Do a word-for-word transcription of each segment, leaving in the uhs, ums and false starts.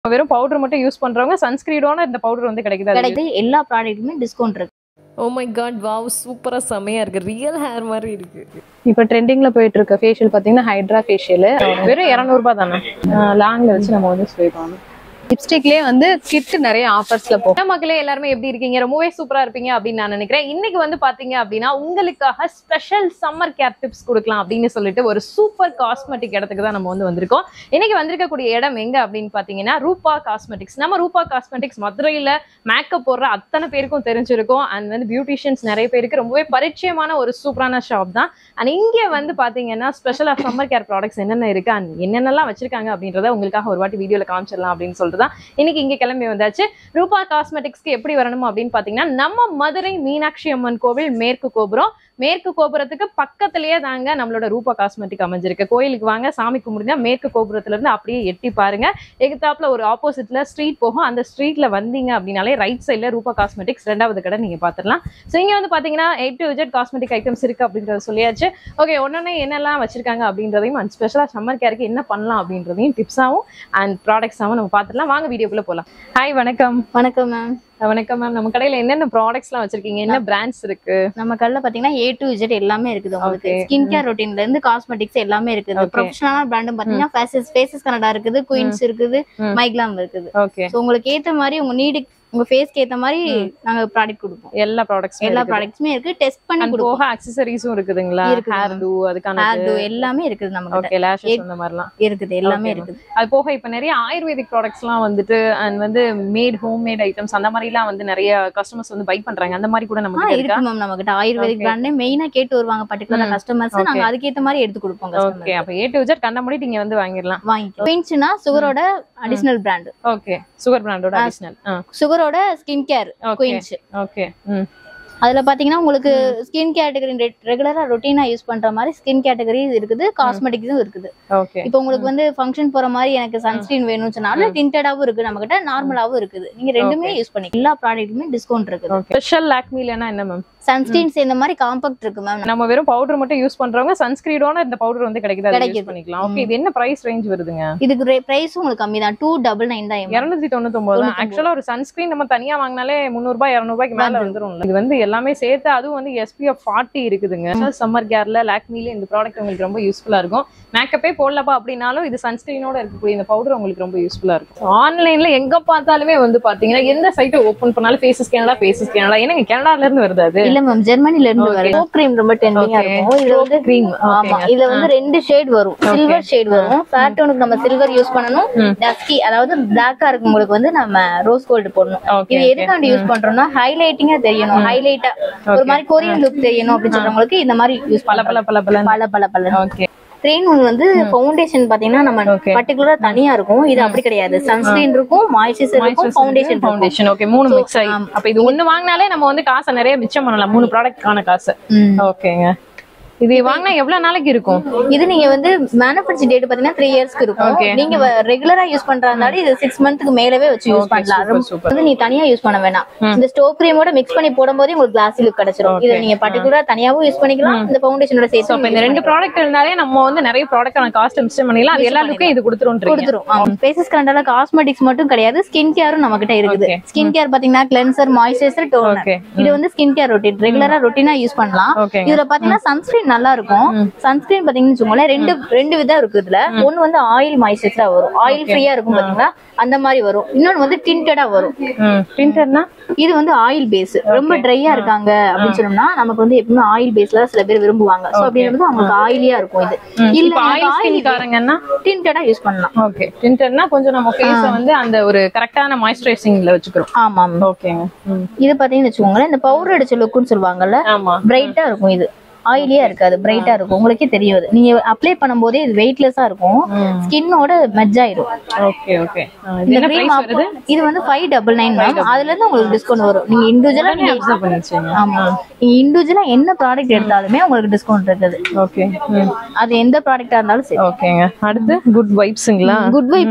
வெறும் பவுடர் மட்டும் யூஸ் பண்றவங்க சன்ஸ்கிரீனோட இந்த பவுடர் வந்து கிடைக்குது. கிடைக்குது. எல்லா ப்ராடக்ட்டுமே டிஸ்கவுண்ட் இருக்கு. ஓ மை காட், வாவ், சூப்பரா செமையா இருக்கு. ரியல் ஹேர் மாதிரி இருக்கு. இப்போ ட்ரெண்டிங்ல போயிட்டு இருக்க ஃபேஷியல் பாத்தீங்கன்னா ஹைட்ரா ஃபேஷியல் வெறும் இருநூறு ரூபாய் தானே. லாங்ல வச்சு நம்ம வந்து ஸ்ப்ரே பண்ணணும். லிப்ஸ்டிக்லயே வந்து கிட் நிறைய ஆஃபர்ஸ்ல போகும். மக்களே எல்லாருமே எப்படி இருக்கீங்க? ரொம்பவே சூப்பரா இருப்பீங்க அப்படின்னு நான் நினைக்கிறேன். இன்னைக்கு வந்து பாத்தீங்க அப்படின்னா உங்களுக்காக ஸ்பெஷல் சம்மர் கேர் டிப்ஸ் கொடுக்கலாம் அப்படின்னு சொல்லிட்டு ஒரு சூப்பர் காஸ்மெட்டிக் இடத்துக்கு தான் நம்ம வந்து வந்திருக்கோம். இன்னைக்கு வந்திருக்கக்கூடிய இடம் எங்க அப்படின்னு பாத்தீங்கன்னா ரூபா காஸ்மெட்டிக்ஸ். நம்ம ரூபா காஸ்மெட்டிக்ஸ் மதுரையில மேக்கப் போடுற அத்தனை பேருக்கும் தெரிஞ்சிருக்கும். அண்ட் வந்து பியூட்டிஷியன்ஸ் நிறைய பேருக்கு ரொம்பவே பரிச்சயமான ஒரு சூப்பரான ஷாப் தான். அண்ட் இங்க வந்து பாத்தீங்கன்னா ஸ்பெஷலா சம்மர் கேர் ப்ராடக்ட்ஸ் என்னென்ன இருக்கு அண்ட் என்னென்னலாம் வச்சிருக்காங்க அப்படின்றத உங்களுக்காக ஒரு வாட்டி வீடியோல காமிச்சிடலாம் அப்படின்னு சொல்லிட்டு இன்னைக்கு இங்க கிளம்பி வந்தாச்சு. ரூபா காஸ்மெட்டிக்ஸ்க்கு எப்படி வரணும் அப்படின்னு பாத்தீங்கன்னா நம்ம மதுரை மீனாட்சி அம்மன் கோவில் மேற்கு கோபுரம். மேற்கு கோபுரத்துக்கு பக்கத்திலேயே தாங்க நம்மளோட ரூபா காஸ்மெட்டிக் அமைஞ்சிருக்கு. கோயிலுக்கு வாங்க, சாமி கும்பிடுங்க, மேற்கு கோபுரத்துல இருந்து அப்படியே எட்டி பாருங்க. எகுத்தாப்புல ஒரு ஆப்போசிட்ல ஸ்ட்ரீட் போகும். அந்த ஸ்ட்ரீட்ல வந்தீங்க அப்படின்னாலே ரைட் சைட்ல ரூபா காஸ்மெட்டிக்ஸ் ரெண்டாவது கடை நீங்க பாத்துடலாம். ஸோ இங்க வந்து பாத்தீங்கன்னா A to Z cosmetic items இருக்கு அப்படின்றத சொல்லியாச்சு. ஓகே, ஒன்னொன்னு என்னெல்லாம் வச்சிருக்காங்க அப்படின்றதையும் அண்ட் ஸ்பெஷலா சம்மர் கேருக்கு என்ன பண்ணலாம் அப்படின்றதையும் டிப்ஸாவும் அண்ட் ப்ராடக்ட்ஸாவும் நம்ம பாத்துடலாம். வாங்க வீடியோக்குள்ள போலாம். ஹாய், வணக்கம். வணக்கம் மேம். வணக்கம் மேம். நம்ம கடையில என்னென்ன ப்ராடக்ட்ஸ் எல்லாம் வச்சிருக்கீங்க? என்ன பிராண்ட்ஸ் இருக்கு? நம்ம கடையில பாத்தீங்கன்னா ஏ டு இஜெட் எல்லாமே இருக்குது. உங்களுக்கு ஸ்கின் கேர் ரொட்டீன்ல இருந்து காஸ்மெட்டிக்ஸ் எல்லாமே இருக்குது. ப்ரொஃபஷனலான பிராண்டும் பாத்தீங்கன்னா ஃபேசஸ் ஃபேசஸ் கனடா இருக்குது, குயின்ஸ் இருக்குது, மைக்லாம் இருக்குது. ஓகே, சோ உங்களுக்கு ஏத்த மாதிரி உங்க நீடு உங்க ஃபேஸ்க்கு ஏத்த மாதிரி நாங்க ப்ராடக்ட் கொடுப்போம். எல்லா ப்ராடக்ட்ஸ் எல்லா ப்ராடக்ட்ஸுமே இருக்கு. டெஸ்ட் பண்ணி கொடுப்போம். போக அக்சஸரீஸும் இருக்குதுங்களா? ஹேர் டூ அதுக்கான ஹேர் டூ எல்லாமே இருக்குது நமக்கு. ஓகே, லாஷஸ் அந்த மாதிரிலாம் இருக்குது. எல்லாமே இருக்குது. அது போக இப்ப நிறைய ஆயுர்வேதிக் ப்ராடக்ட்ஸ்லாம் வந்துட்டு அண்ட் வந்து மேட் ஹோம் மேட் ஐட்டம்ஸ் அந்த மாதிரிலாம் வந்து நிறைய கஸ்டமர்ஸ் வந்து பை பண்றாங்க. அந்த மாதிரி கூட நமக்கு இருக்கு மேம். நம்ம கிட்ட ஆயுர்வேதிக் பிராண்டே மெயினா கேட்டு வருவாங்க பர்టిక్యులரா கஸ்டமர்ஸ். நாங்க அதுக்கு ஏத்த மாதிரி எடுத்து கொடுப்போம். ஓகே, அப்ப ஏ டு இஜெட் கண்ட முடி நீங்க வந்து வாங்கிடலாம். வாங்கிக்கலாம். குயின்ஸ்னா சுகரோட அடிஷனல் பிராண்ட். ஓகே, சுகர் பிராண்டோட அடிஷனல். சுகரோட ஸ்கின் கேர் குயின்ஸ். ஓகே, ம். அதுல பாத்தீங்கன்னா உங்களுக்கு ஸ்கின் கேட்டகரி ரெகுலரா ரொட்டீனா யூஸ் பண்ற மாதிரி ஸ்கின் கேட்டகரி இருக்குது, காஸ்மெட்டிக்ஸும் இருக்குது. ஓகே, இப்போ உங்களுக்கு வந்து ஃபங்க்ஷன் போற மாதிரி எனக்கு சன்ஸ்கிரீன் வேணும்னு சொன்னாலும் டிண்டடாவும் இருக்கு, நம்ம கிட்ட நார்மலாவும் இருக்குது. நீங்க ரெண்டுமே யூஸ் பண்ணிக்கலாம். எல்லா ப்ராடக்ட்டுமே டிஸ்கவுண்ட் இருக்குது. ஸ்பெஷல் லாக்மிலனா என்ன மேம்? சன்ஸ்கிரீன்ஸ் இந்த மாதிரி காம்பாக்ட் இருக்கு மேம். நம்ம வெறும் பவுடர் மட்டும் யூஸ் பண்றவங்க சன்ஸ்கிரீனோட இந்த பவுடர் வந்து கிடைக்குது, அதை யூஸ் பண்ணிக்கலாம். ஓகே, இது என்ன பிரைஸ் ரேஞ்ச் வருதுங்க? இதுக்கு பிரைஸ் உங்களுக்கு கம்மி தான். two ninety nine தான். இருநூத்தி தொண்ணூத்தி ஒன்பது தான். ஆக்சுவலா ஒரு சன்ஸ்கிரீன் நம்ம தனியா வாங்கினாலே முந்நூறு ரூபாய் இருநூறு ரூபாய்க்கு மேல வந்துரும். இது வந்து எல்லாமே சேர்த்து அதுவும் வந்து S P F forty இருக்குதுங்க. சம்மர் கேர்ல லாக்மில இந்த ப்ராடக்ட் உங்களுக்கு ரொம்ப யூஸ்ஃபுல்லா இருக்கும். மேக்கப்பே போடலப்பா அப்படின்னாலும் இது சன்ஸ்கிரீனோட இருக்கக்கூடிய இந்த பவுடர் உங்களுக்கு ரொம்ப யூஸ்ஃபுல்லா இருக்கும். ஆன்லைன்ல எங்க பார்த்தாலுமே வந்து பாத்தீங்கன்னா எந்த சைட்டை ஓபன் பண்ணாலும் ஃபேஸஸ் கேனடா ஃபேஸஸ் கேனடா. ஏன்னா கனடால இருந்து வருது அது? இல்ல மேம், ஜெர்மனில இருந்து வருது. சோப் கிரீம் ரொம்ப ட்ரெண்டிங்கா இருக்கும். இது வந்து கிரீம். ஆமா, இதுல வந்து ரெண்டு ஷேட் வரும். சில்வர் ஷேட் வரும். ஃபேட் டோனுக்கு நம்ம சில்வர் யூஸ் பண்ணனும். டஸ்கி அதாவது பிளாக்கா இருக்குங்களுக்கு வந்து நம்ம ரோஸ் கோல்ட் போடணும். இது எதுக்காண்டி யூஸ் பண்றோம்னா ஹைலைட்டிங்கா தெரியணும், ஹைலைட்டா ஒரு மாதிரி கொரியன் லுக் தெரியணும் அப்படின்னு சொல்றவங்களுக்கு இந்த மாதிரி யூஸ் பல பல பல பல பல பல பல. ஓகே, த்ரீன் ஒன் வந்து ஃபவுண்டேஷன் பாத்தீங்கன்னா நம்ம பர்టిక్యులரா தனியா இருக்கும். இது அப்படி கிடையாது. சன்ஸ்கிரீன் இருக்கும், மாய்ஸ்சரைசர் இருக்கும், ஃபவுண்டேஷன் ஃபவுண்டேஷன். ஓகே, மூணு மிக்ஸ் ஆயி. அப்ப இது ஒண்ணு வாங்குனாலே நம்ம வந்து காசை நிறைய மிச்சம் பண்ணலாம். மூணு ப்ராடக்ட்கான காசு. ஓகேங்க. இது வாங்கினா எவ்வளவு நாளைக்கு இருக்கும்? இது நீங்க வந்து மேனுஃபேக்சர் டேட் பாத்தீங்கன்னா த்ரீ இயர்ஸ்க்கு இருக்கும். நீங்க ரெகுலரா யூஸ் பண்றதுனால இது சிக்ஸ் மந்த்க்கு மேலவே வச்சு யூஸ் பண்ணலாம். வந்து நீ தனியா யூஸ் பண்ண வேணாம். இந்த ஸ்டோப் கிரீமோட மிக்ஸ் பண்ணி போடும்போது உங்களுக்கு கிளாஸி லுக் கிடைச்சிரும். இது நீங்க பர்టిక్యులரா தனியாவும் யூஸ் பண்ணிக்கலாம், இந்த ஃபவுண்டேஷனோட சேர்த்து. அப்ப இந்த ரெண்டு ப்ராடக்ட் இருந்தாலே நம்ம வந்து நிறைய ப்ராடக்ட்டான காஸ்ட் மிச்சம் பண்ணிடலாம். அது எல்லா லுக்கும் இது கொடுத்துரும்ன்றீங்க. கொடுத்துரும். ஃபேஸஸ் கரண்டால காஸ்மெட்டிக்ஸ் மட்டும் கிடையாது, ஸ்கின் கேரும் நம்ம கிட்ட இருக்குது. ஸ்கின் கேர் பாத்தீங்கன்னா கிளென்சர், மாய்ஸ்சரைசர், டோனர். இது வந்து ஸ்கின் கேர் ரொட்டீன் ரெகுலரா ரொட்டீனா யூஸ் பண்ணலாம். இதுல பாத்தீங்கன்னா சன்ஸ்கிரீன் நல்லா இருக்கும். சன்ஸ்கிரீன் பாத்தீங்கன்னு வச்சுக்கோங்களேன், ரெண்டு ரெண்டு விதம் இருக்கு இதுல. ஒன்னு வந்து ஆயில் மாய்ஸ்சரைசரா வரும், ஆயில் ஃப்ரீயா இருக்கும் பாத்தீங்களா, அந்த மாதிரி வரும். இன்னொன்னு வந்து டிண்டடா வரும். டிண்டட்னா இது வந்து ஆயில் பேஸ். ரொம்ப ட்ரையா இருக்காங்க அப்படின்னு சொன்னோம்னா நமக்கு வந்து எப்பவுமே ஆயில் பேஸ்ல சில பேர் விரும்புவாங்க. சோ அப்படிங்கிறது அவங்களுக்கு ஆயிலியா இருக்கும். இது இல்ல ஆயில் காரங்கன்னா டிண்டடா யூஸ் பண்ணலாம். ஓகே, டிண்டட்னா கொஞ்சம் நம்ம ஃபேஸ வந்து அந்த ஒரு கரெக்ட்டான மாய்ஸ்சரைசிங்ல வச்சுக்கிறோம். ஆமா, ஓகேங்க. இது பாத்தீங்கன்னு வச்சுக்கோங்களேன், இந்த பவுடர் அடிச்ச லுக்குன்னு சொல்லுவாங்கல்ல, பிரைட்டா இருக்கும். இது ஆயிலியா இருக்காது, பிரைட்டா இருக்கும். உங்களுக்கே தெரியாது. நீங்க அப்ளை பண்ணும்போதே இது வெயிட்லெஸ்ஸா இருக்கும், ஸ்கின்னோட மெர்ஜ் ஆயிடும். Okay okay. இந்த கிரீம் வருது. இது வந்து five ninety-nine மேம். அதுல இருந்து உங்களுக்கு டிஸ்கவுண்ட் வரும். நீங்க இண்டிவிஜுவலா நீங்க அப்சர்வ் பண்ணிச்சீங்க. ஆமா, நீங்க இண்டிவிஜுவலா என்ன ப்ராடக்ட் எடுத்தாலுமே உங்களுக்கு டிஸ்கவுண்ட் இருக்குது. ஓகே, அது எந்த ப்ராடக்ட்டா இருந்தாலும் சரி. ஓகேங்க. அடுத்து குட் வைப்ஸ்ங்களா? Good vibes ma'am.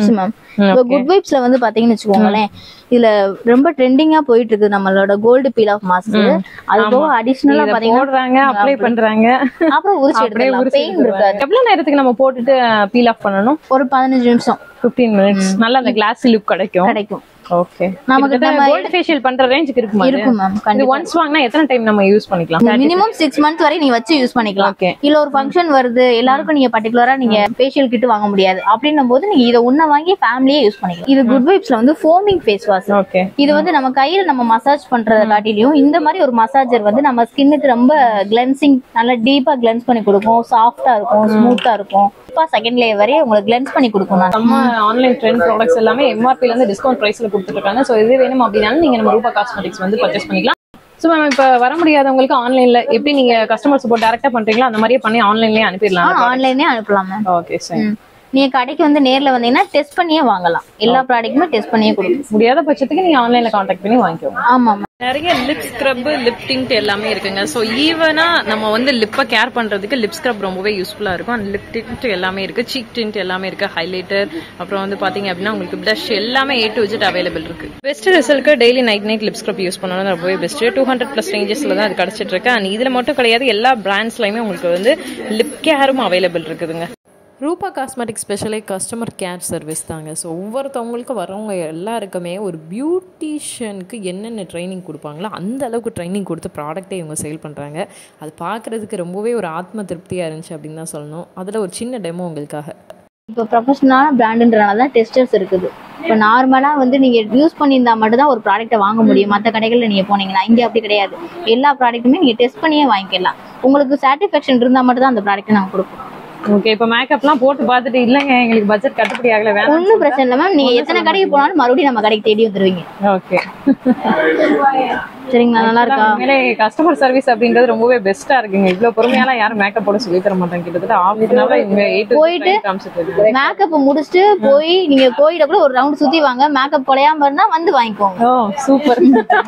இப்போ குட் வைப்ஸ்ல வந்து பாத்தீங்கன்னு வச்சுக்கோங்களேன், இதுல ரொம்ப ட்ரெண்டிங்கா போயிட்டு இருக்கு நம்மளோட கோல்டு பீல் ஆஃப் மாஸ்க். அது போக அடிஷனலா பாத்தீங்கன்னா அப்ளை பண்றாங்க, அப்புறம் உரிச்சு எடுத்துக்கலாம். பெயின் இருக்காது. எவ்வளவு நேரத்துக்கு நம்ம போட்டுட்டு பீல் ஆஃப் பண்ணணும்? ஒரு பதினஞ்சு நிமிஷம், பதினைந்து மினிட்ஸ். நல்லா அந்த கிளாஸி லுக் கிடைக்கும். கிடைக்கும். ஓகே, நமக்கு கோல்ட் ஃபேஷியல் பண்ற ரேஞ்சுக்கு இருக்குமா? இருக்கும் மேம். இது ஒன்ஸ் வாங்குனா எத்தனை டைம் நம்ம யூஸ் பண்ணிக்கலாம்? மினிமம் சிக்ஸ் மந்த் வரை நீங்க வச்சு யூஸ் பண்ணிக்கலாம். இல்ல ஒரு ஃபங்க்ஷன் வருது, எல்லாருக்கும் நீங்க பர்టిక్యులரா நீங்க ஃபேஷியல் கிட் வாங்க முடியாது அப்படின்னும் போது நீங்க இத ஒண்ணா வாங்கி ஃபேமிலியே யூஸ் பண்ணிக்கலாம். இது குட் வைப்ஸ்ல வந்து ஃபோமிங் ஃபேஸ் வாஷ். ஓகே, இது வந்து நம்ம கையில நம்ம மசாஜ் பண்றத காட்டிலும் இந்த மாதிரி ஒரு மசாஜர் வந்து நம்ம ஸ்கின்னுக்கு ரொம்ப கிளென்சிங், நல்லா டீப்பா கிளென்ஸ் பண்ணி கொடுக்கும். சாஃப்டா இருக்கும், ஸ்மூத்தா இருக்கும். செகண்ட் லேயர் வரை உங்களுக்கு கிளென்ஸ் பண்ணி கொடுக்கும். நம்ம ஆன்லைன் ட்ரெண்ட் ப்ராடக்ட்ஸ் எல்லாமே எம்ஆர்பில இருந்து டிஸ்கவுண்ட் பிரைஸ்ல கொடுத்துட்டு இருக்காங்க. சோ இது வேணும் அப்படினாலும் நீங்க நம்ம ரூபா காஸ்மெட்டிக்ஸ் வந்து பர்ச்சேஸ் பண்ணிக்கலாம். சோ மேம், இப்ப வர முடியாதவங்களுக்கு ஆன்லைன்ல எப்படி நீங்க கஸ்டமர் சப்போர்ட் டைரக்டா பண்றீங்களோ அந்த மாதிரியே பண்ணி ஆன்லைன்லயே அனுப்பிடலாம். ஆன்லைனே அனுப்பலாம் மேம். Okay sir. நீங்க கடைக்கு வந்து நேர்ல வந்தீங்கன்னா டெஸ்ட் பண்ணியே வாங்கலாம். எல்லா ப்ராடக்ட்டுமே டெஸ்ட் பண்ணியே கொடுக்கும். முடியாத பட்சத்துக்கு நீங்க ஆன்லைன்ல கான்டாக்ட் பண்ணி வாங்கிக்கோங்க. ஆமா. நிறைய லிப் ஸ்க்ரப், லிப் டிண்ட் எல்லாமே இருக்குங்க. ஸோ ஈவனா நம்ம வந்து லிப்பை கேர் பண்றதுக்கு லிப் ஸ்க்ரப் ரொம்பவே யூஸ்ஃபுல்லா இருக்கும். அண்ட் லிப் டிண்ட் எல்லாமே இருக்கு, சீக் டிண்ட் எல்லாமே இருக்கு, ஹைலைட்டர், அப்புறம் வந்து பாத்தீங்க அப்படின்னா உங்களுக்கு பிளஷ் எல்லாமே ஏ டு ஜெட் அவைலபிள் இருக்கு. பெஸ்ட் ரிசல்ட்க்கு daily night night lip scrub use பண்ணணும், ரொம்பவே பெஸ்ட். டூ ஹண்ட்ரட் பிளஸ் ரேஞ்சஸ்ல தான் அது கிடைச்சிட்டு இருக்கு. அண்ட் இதுல மட்டும் கிடையாது, எல்லா பிராண்ட்ஸ்லயுமே உங்களுக்கு வந்து லிப் கேரும் அவைலபிள் இருக்குதுங்க. ரூபா காஸ்மெட்டிக் ஸ்பெஷலே கஸ்டமர் கேர் சர்வீஸ் தாங்க. ஸோ ஒவ்வொருத்தவங்களுக்கு வரவங்க எல்லாருக்குமே ஒரு பியூட்டிஷியனுக்கு என்னென்ன ட்ரைனிங் கொடுப்பாங்களோ அந்த அளவுக்கு ட்ரைனிங் கொடுத்து ப்ராடக்ட்டை இவங்க சேல் பண்ணுறாங்க. அது பார்க்குறதுக்கு ரொம்பவே ஒரு ஆத்ம திருப்தியாக இருந்துச்சு அப்படின்னு தான் சொல்லணும். அதில் ஒரு சின்ன டெமோ உங்களுக்காக. இப்போ ப்ரொஃபஷனலான பிராண்டுன்றனால தான் டெஸ்டர்ஸ் இருக்குது. இப்போ நார்மலாக வந்து நீங்கள் யூஸ் பண்ணியிருந்தா மட்டும் தான் ஒரு ப்ராடக்ட்டை வாங்க முடியும். மற்ற கடைகளில் நீங்கள் போனீங்கன்னா இங்கே அப்படி கிடையாது. எல்லா ப்ராடக்ட்டுமே நீங்கள் டெஸ்ட் பண்ணியே வாங்கிக்கலாம். உங்களுக்கு சாட்டிஸ்ஃபேக்ஷன் இருந்தால் மட்டும் தான் அந்த ப்ராடக்ட்டை நாங்கள் கொடுப்போம். ஓகே, இப்ப மேக்கப்லாம் போட்டு பார்த்துட்டு இல்லங்க எங்களுக்கு பட்ஜெட் கட்டுப்படி ஆகல வேணாம், ஒன்றும் பிரச்சனை இல்லை மேம். நீங்க எத்தனை கடைக்கு போனாலும் மறுபடியும் நம்ம கடைக்கு தேடி வந்துருவீங்க. ஓகே, சரிங்களா? நல்லா இருக்கா? உண்மையிலே கஸ்டமர் சர்வீஸ் அப்படின்றது ரொம்பவே பெஸ்டா இருக்குங்க. இவ்வளவு பொறுமையாலாம் யாரும் மேக்கப் போட சொல்லி தர மாட்டாங்க. கிட்டத்தட்ட ஆஃப் அன் ஹவர் இங்க போயிட்டு மேக்கப் முடிச்சுட்டு போய் நீங்க கோயில கூட ஒரு ரவுண்ட் சுத்தி வாங்க. மேக்கப் குறையாம இருந்தா வந்து வாங்கிக்கோங்க. ஓ சூப்பர்.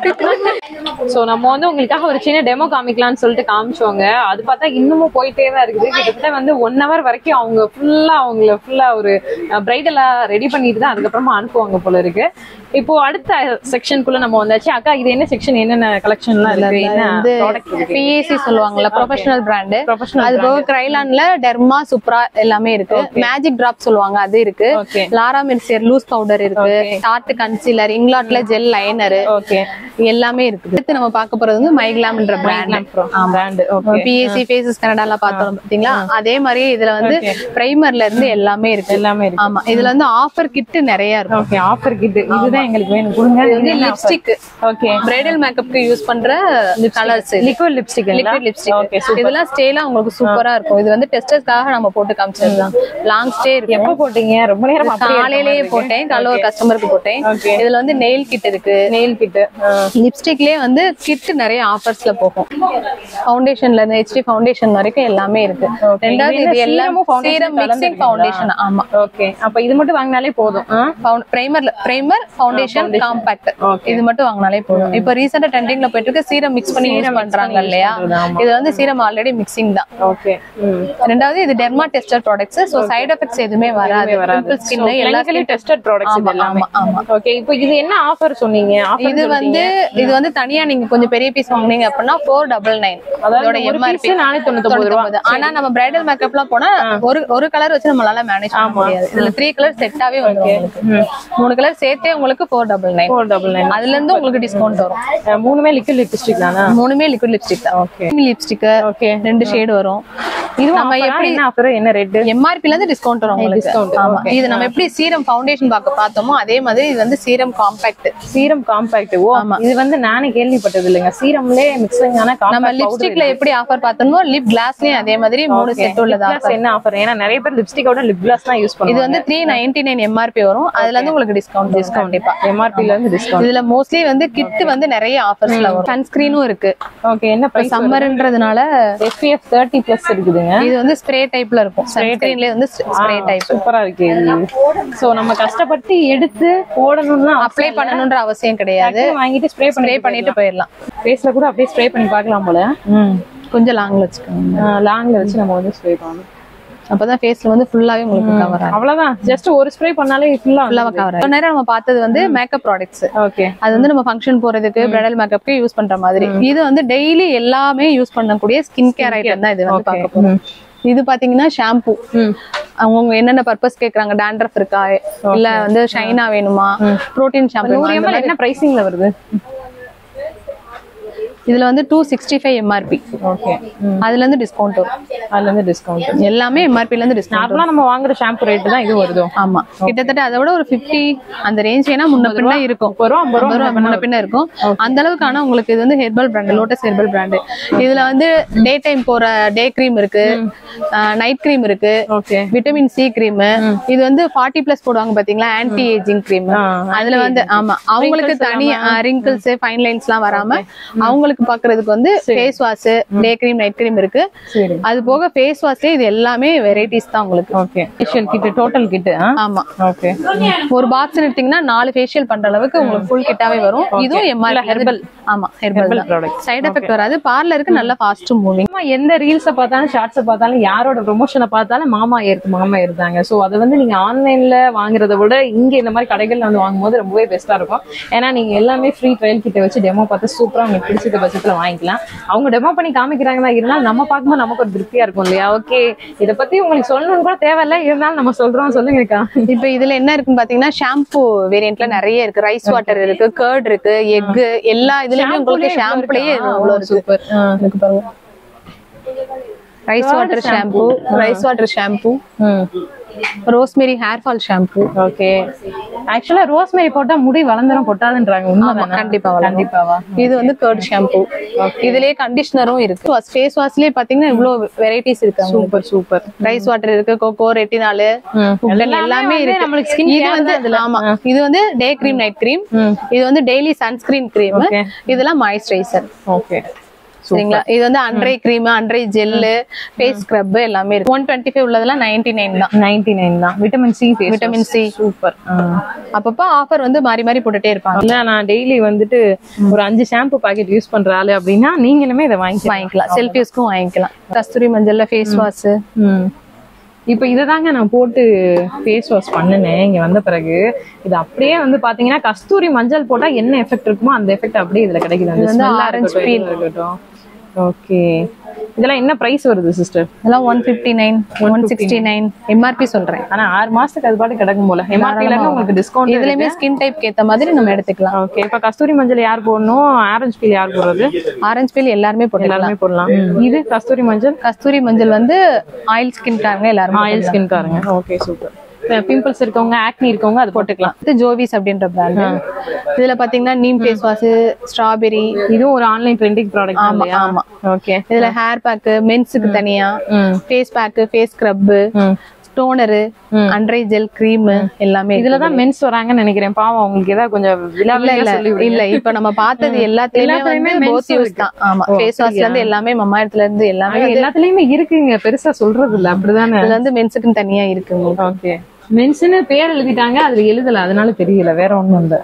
சோ நம்ம வந்து உங்களுக்காக ஒரு சின்ன டெமோ காமிக்கலாம்னு சொல்லிட்டு காமிச்சோங்க. அது பார்த்தா இன்னமும் போயிட்டே தான் இருக்குது. கிட்டத்தட்ட வந்து ஒன் ஹவர் வரைக்கும் அவங்க ஃபுல்லா அவங்கள ஃபுல்லா ஒரு பிரைடலா ரெடி பண்ணிட்டு தான் அதுக்கப்புறமா அனுப்புவாங்க போல இருக்கு. இப்போ அடுத்த செக்ஷனுக்குள்ள நம்ம வந்தாச்சு. அக்கா, இது என்ன செக்ஷன், என்னென்ன கலெக்ஷன்லாம் இருக்கு? என்ன ப்ராடக்ட்? பிஏசி சொல்லுவாங்கல்ல, ப்ரொஃபஷனல் பிராண்ட். அது போக கிரைலான்ல டெர்மா, சுப்ரா எல்லாமே இருக்கு. மேஜிக் டிராப் சொல்லுவாங்க, அது இருக்கு. லாரா மெர்சியர் லூஸ் பவுடர் இருக்கு. டார்ட் கன்சீலர், இங்லாட்ல ஜெல் லைனர், ஓகே எல்லாமே இருக்கு. அடுத்து நம்ம பார்க்க போறது வந்து மைக்லாம்ன்ற பிராண்ட். பிஏசி ஃபேசஸ் கனடால பார்த்தோம் பாத்தீங்களா, அதே மாதிரி இதுல வந்து பிரைமர்ல இருந்து எல்லாமே இருக்கு. எல்லாமே இருக்கு. ஆமா, இதுல வந்து ஆஃபர் கிட் நிறைய இருக்கு. ஓகே, ஆஃபர் கிட் இதுதான் எங்களுக்கு வேணும். கொடுங்க. இது வந்து லிப்ஸ்டிக். ஓகே, பிரைடல் மேக்கப்க்கு யூஸ் பண்ற colours, liquid lipstick. Liquid lipstick. Okay, இதெல்லாம் ஸ்டேலா உங்களுக்கு சூப்பரா இருக்கும். இது வந்து டெஸ்டர்ஸ்க்காக நம்ம போட்டு காமிச்சதுதான். லாங் ஸ்டே இருக்கு. எப்ப போட்டீங்க? ரொம்ப நேரம் காலையிலேயே போட்டேன், காலைல ஒரு கஸ்டமருக்கு போட்டேன். இதுல வந்து நெயில் கிட் இருக்கு. நெயில் கிட், லிப்ஸ்டிக்லயே வந்து கிட் நிறைய ஆஃபர்ஸ்ல போகும். ஃபவுண்டேஷன்ல இருந்து ஹெச்டி ஃபவுண்டேஷன் வரைக்கும் எல்லாமே இருக்கு. ரெண்டாவது இது எல்லாம் சீரம் மிக்சிங் ஃபவுண்டேஷன். ஆமா, ஓகே. அப்ப இது மட்டும் வாங்கினாலே போதும். பிரைமர்ல பிரைமர் ஃபவுண்டேஷன் காம்பாக்ட் இது மட்டும் வாங்கினாலே போதும். இப்ப ரீசெண்டா ட்ரெண்டிங்ல போயிட்டு இருக்கு சீரம் மிக்ஸ் பண்ணி யூஸ் பண்றாங்க இல்லையா, இது வந்து சீரம் ஆல்ரெடி மிக்சிங் தான். ஓகே. ரெண்டாவது இது derma tested products. So side effects எதுவுமே வராது. பிம்பிள் ஸ்கின் எல்லாத்துலயும் டெஸ்டட் ப்ராடக்ட்ஸ் இதெல்லாம். ஆமா. ஓகே, இப்போ இது என்ன ஆஃபர் சொன்னீங்க? இது வந்து இது வந்து தனியா நீங்க கொஞ்சம் பெரிய பீஸ் வாங்குனீங்க அப்படின்னா ஃபோர் டபுள் நைன் அதோட எம்ஆர்பி நானூத்தி தொண்ணூத்தி ஒன்பது ரூபாய். ஆனா நம்ம பிரைடல் மேக்கப்லாம் போனா ஒரு ஒரு கலர் வச்சு நம்மளால மேனேஜ் பண்ண முடியாது. இதுல த்ரீ கலர் செட்டாவே வந்துரும். மூணு கலர் சேர்த்தே உங்களுக்கு four double nine four double nine அதுல இருந்து உங்களுக்கு டிஸ்கவுண்ட் வரும். மூணுமே லிக்விட் லிப்ஸ்டிக் தானா? மூணுமே லிக்விட் லிப்ஸ்டிக் தான். Okay, lipstick. ஓகே, ரெண்டு ஷேட் வரும். இது நம்ம எப்படி என்ன ஆஃபர், என்ன ரேட்? எம்ஆர்பில இருந்து டிஸ்கவுண்ட் வரும் உங்களுக்கு. ஆமா, இது நம்ம எப்படி சீரம் ஃபவுண்டேஷன் பார்க்க பார்த்தோமோ அதே மாதிரி இது வந்து சீரம் காம்பாக்ட். Serum compact. ஓ, இது வந்து நானே கேள்விப்பட்டது இல்லங்க. சீரம்லயே மிக்சிங் ஆன காம்பாக்ட். நம்ம லிப்ஸ்டிக்ல எப்படி ஆஃபர் பார்த்தோமோ லிப் கிளாஸ்லயும் அதே மாதிரி மூணு செட் உள்ளதா. என்ன ஆஃபர்? ஏன்னா நிறைய பேர் லிப்ஸ்டிக்கோட லிப் கிளாஸ் தான் யூஸ் பண்ணுவாங்க. இது வந்து த்ரீ நைன்டி நைன் எம்ஆர்பி வரும். அதுல இருந்து உங்களுக்கு டிஸ்கவுண்ட் டிஸ்கவுண்ட் கண்டிப்பா எம்ஆர்பில இருந்து டிஸ்கவுண்ட். இதுல மோஸ்ட்லி வந்து கிட் வந்து நிறைய ஆஃபர்ஸ்ல வரும். சன்ஸ்கிரீனும் இருக்கு. ஓகே, என்ன பிரைஸ்? சம்மர்ன்றதுனால எஸ்பிஎஃப் தேர்ட்டி பிளஸ் இருக்குதுங்க. இது வந்து ஸ்ப்ரே டைப்ல இருக்கும். சன்ஸ்கிரீன்லயே வந்து ஸ்ப்ரே டைப் சூப்பரா இருக்கு. சோ நம்ம கஷ்டப்பட்டு எடுத்து போடணும்னா அப்ளை பண்ணணும்ன்ற அவசியம் கிடையாது. வாங்கிட்டு ஸ்ப்ரே ஸ்ப்ரே பண்ணிட்டு போயிடலாம். ஃபேஸ்ல கூட அப்படியே ஸ்ப்ரே பண்ணி பார்க்கலாம் போல. கொஞ்சம் லாங்ல வச்சுக்கோங்க. லாங்ல வச்சு நம்ம வந்து ஸ்ப்ரே பண்ணணும். அப்பதான் ஃபேஸ்ல வந்து ஃபுல்லாவே உங்களுக்கு கவர் ஆகும். அவ்வளவுதான், ஜஸ்ட் ஒரு ஸ்ப்ரே பண்ணாலே ஃபுல்லா ஃபுல்லாவே கவர் ஆகும். நேரம் நம்ம பார்த்தது வந்து மேக்கப் ப்ராடக்ட்ஸ். ஓகே, அது வந்து நம்ம ஃபங்க்ஷன் போறதுக்கு பிரைடல் மேக்கப்க்கு யூஸ் பண்ற மாதிரி. இது வந்து டெய்லி எல்லாமே யூஸ் பண்ணக்கூடிய ஸ்கின் கேர் ஐட்டம் தான் இது வந்து பார்க்க போறோம். இது பாத்தீங்கன்னா ஷாம்பு. அவங்க என்னென்ன பர்பஸ் கேக்குறாங்க, டாண்ட்ரஃப் இருக்கா இல்ல வந்து ஷைனா வேணுமா, புரோட்டீன் ஷாம்பு. என்ன பிரைசிங்ல வருது? இதுல வந்து two sixty five MRP. Okay, அதுல இருந்து டிஸ்கவுண்ட் வரும். அதுல இருந்து டிஸ்கவுண்ட் எல்லாமே எம்ஆர்பில இருந்து டிஸ்கவுண்ட். நார்மலா நம்ம வாங்குற ஷாம்பு ரேட் தான் இது வருதோ? ஆமா, கிட்டத்தட்ட அதை விட ஒரு பிப்டி அந்த ரேஞ்ச் ஏன்னா முன்ன பின்ன இருக்கும், முன்ன பின்ன இருக்கும் அந்த அளவுக்கு. ஆனா உங்களுக்கு இது வந்து herbal brand, Lotus herbal brand. இதுல வந்து டே டைம் போற டே கிரீம் இருக்கு, நைட் கிரீம் இருக்கு, விட்டமின் சி கிரீம். இது வந்து ஃபார்ட்டி பிளஸ் போடுவாங்க பாத்தீங்களா, ஆன்டி ஏஜிங் கிரீம். அதுல வந்து ஆமா அவங்களுக்கு தனி ரிங்கிள்ஸ் ஃபைன் லைன்ஸ் எல்லாம் வராம அவங்களுக்கு பாக்குறதுக்கு வந்து face wash, day cream, night cream இருக்கு. அது போக ஃபேஸ் வாஷ்ல இது எல்லாமே வெரைட்டிஸ் தான் உங்களுக்கு. Okay, facial kit, total kit. ஆமா, ஓகே. ஒரு பாக்ஸ் எடுத்தீங்கன்னா நாலு ஃபேஷியல் பண்ற அளவுக்கு உங்களுக்கு ஃபுல் கிட்டாவே வரும். இதுவும் எம்ஆர்பி ஹெர்பல். ஆமா, ஹெர்பல் ப்ராடக்ட். சைடு எஃபெக்ட் வராது. பார்லருக்கு நல்ல ஃபாஸ்ட் மூவிங். எந்த ரீல்ஸ பார்த்தாலும் ஷார்ட்ஸ பார்த்தாலும் யாரோட ப்ரொமோஷனை பார்த்தாலும் மாமா ஏற்கு மாமா இருந்தாங்க. சோ அதை வந்து நீங்க ஆன்லைன்ல வாங்குறத விட இங்க இந்த மாதிரி கடைகள்ல வந்து வாங்கும்போது ரொம்பவே பெஸ்டா இருக்கும். ஏன்னா நீங்க எல்லாமே ஃப்ரீ ட்ரையல் கிட்ட வச்சு டெமோ பார்த்து சூப்பரா உங்களுக்கு பிடிச்ச பட்சத்துல வாங்கிக்கலாம். அவங்க டெமோ பண்ணி காமிக்கிறாங்கன்னா இருந்தாலும் நம்ம பார்க்கும்போது நமக்கு ஒரு திருப்தியா இருக்கும் இல்லையா? ஓகே, இதை பத்தி உங்களுக்கு சொல்லணும்னு கூட தேவையில்ல, இருந்தாலும் நம்ம சொல்றோம். சொல்லுங்கக்கா. இப்ப இதுல என்ன இருக்குன்னு பாத்தீங்கன்னா ஷாம்பு வேரியன்ட்ல நிறைய இருக்கு. ரைஸ் வாட்டர் இருக்கு, கர்ட் இருக்கு, எக், எல்லா இதுலயுமே உங்களுக்கு ஷாம்புலயே சூப்பர் இருக்கு பாருங்க. Rice water shampoo, rice water shampoo, rosemary hair fall shampoo. Okay, ஆக்சுவலா ரோஸ்மேரி போட்டா முடி வளர்ந்துரும் கொட்டாதுன்றாங்க, உண்மைதானா? கண்டிப்பா கண்டிப்பாவா? இது வந்து கர்ட் ஷாம்பு. இதுலயே கண்டிஷனரும் இருக்கு. ஃபேஸ் வாஷ்லயே பாத்தீங்கன்னா இவ்வளவு வெரைட்டிஸ் இருக்கு. Super super. ரைஸ் வாட்டர் இருக்கு, கோகோ, ரெட்டினால், எல்லாமே இருக்கு. நம்மளுக்கு ஸ்கின் இது வந்து ஆமா, இது வந்து டே கிரீம், நைட் கிரீம். இது வந்து டெய்லி சன்ஸ்கிரீன் கிரீம். இதெல்லாம் மாய்ஸ்சரைசர். ஓகே, சரிங்களா? இது வந்து under eye cream, under eye gel, face scrub எல்லாமே இருக்கு. ஒன் டுவெண்ட்டி ஃபைவ் உள்ளதெல்லாம் நைன்டி நைன் தான். நைன்டி நைன் தான். Vitamin C, vitamin C. Super. அப்பப்ப ஆஃபர் வந்து மாறி மாறி போட்டுட்டே இருப்பாங்க. இல்ல, நான் டெய்லி வந்துட்டு ஒரு அஞ்சு ஷாம்பு பாக்கெட் யூஸ் பண்ற ஆளு அப்படின்னா நீங்களுமே இதை வாங்கி வாங்கிக்கலாம். செல்ஃப் யூஸ்க்கும் வாங்கிக்கலாம். கஸ்தூரி மஞ்சள்ல ஃபேஸ் வாஷ். இப்ப இததாங்க நான் போட்டு ஃபேஸ் வாஷ் பண்ணினேன் இங்க வந்த பிறகு. இது அப்படியே வந்து பாத்தீங்கன்னா கஸ்தூரி மஞ்சள் போட்டா என்ன எஃபெக்ட் இருக்குமோ அந்த எஃபெக்ட் அப்படியே இதுல கிடைக்குது. வந்து ஆரஞ்சு பீல் இருக்கட்டும். ஓகே, இதெல்லாம் என்ன பிரைஸ் வருது சிஸ்டர்? இதெல்லாம் one fifty nine, one sixty nine MRP சொல்றேன். ஆனா ஆறு மாசத்துக்கு அது பாட்டு கிடக்கும் போல. எம்ஆர்பில உங்களுக்கு டிஸ்கவுண்ட். இதுலயுமே ஸ்கின் டைப் ஏத்த மாதிரி நம்ம எடுத்துக்கலாம். ஓகே, இப்ப கஸ்தூரி மஞ்சள் யார் போடணும், ஆரஞ்சு பீல் யார் போடுறது? ஆரஞ்சு பீல் எல்லாருமே போடலாம். எல்லாருமே போடலாம். இது கஸ்தூரி மஞ்சள். கஸ்தூரி மஞ்சள் வந்து ஆயில் ஸ்கின் காரங்க எல்லாரும். ஆயில் ஸ்கின் காரங்க. Okay, super. பிம்பிள்ஸ் இருக்கவங்க, ஆக்னி இருக்கவங்க அது போட்டுக்கலாம். இது ஜோவிஸ் அப்படின்ற பிராண்ட். இதுல பாத்தீங்கன்னா நீம் ஃபேஸ் வாஷ், ஸ்ட்ராபெரி. இதுவும் ஒரு ஆன்லைன் ட்ரெண்டிங் ப்ராடக்ட். ஆமா ஆமா. ஓகே, இதுல ஹேர் பேக், மென்ஸுக்கு தனியா, face pack, face scrub, toner, under eye gel, cream எல்லாமே. இதுலதான் மென்ஸ் வராங்கன்னு நினைக்கிறேன். பாவம் உங்களுக்கு ஏதாவது கொஞ்சம் இல்ல. இப்ப நம்ம பார்த்தது எல்லாத்துலயுமே போத் யூஸ் தான். ஆமா, ஃபேஸ் வாஷ்ல இருந்து எல்லாமே, மம்மாயத்துல இருந்து எல்லாமே எல்லாத்துலயுமே இருக்குங்க. பெருசா சொல்றது இல்ல, அப்படிதானே? இதுல வந்து மென்ஸுக்கு தனியா இருக்குங்க. ஓகே, மென்ஸ்னு பேர் எழுதிட்டாங்க, அதுல எழுதல, அதனால தெரியல, வேற ஒண்ணும் இல்ல.